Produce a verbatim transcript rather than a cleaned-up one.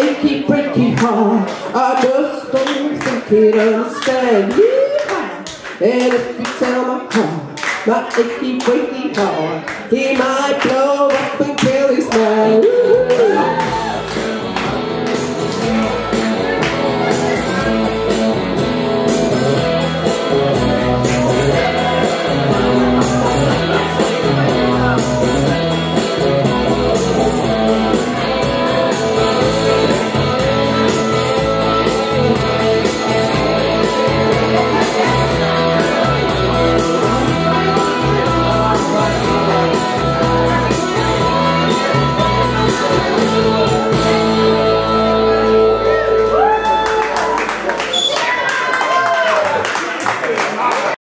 achy, breaky heart, I just don't think he'd understand. Yeah. And if you tell my heart, my achy, breaky heart, he might blow up and kill his man.